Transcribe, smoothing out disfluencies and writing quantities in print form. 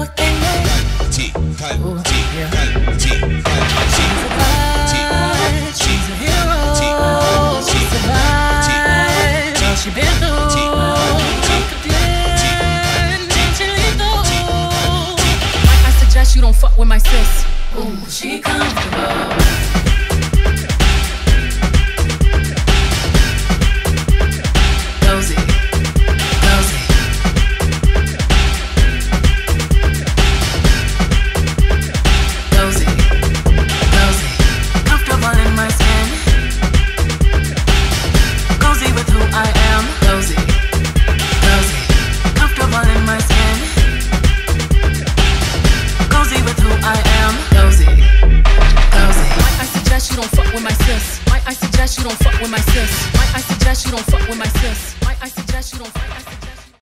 You don't fuck with my sis. Ooh, she comfortable. Cozy, cozy. Cozy, cozy. Comfortable in my skin. Cozy with who I am. Cozy, cozy. Comfortable in my skin. Cozy with who I am. Cozy, cozy. Might I suggest you don't fuck with my sis? Might I suggest you don't fuck with my sis? Might I suggest you don't fuck with my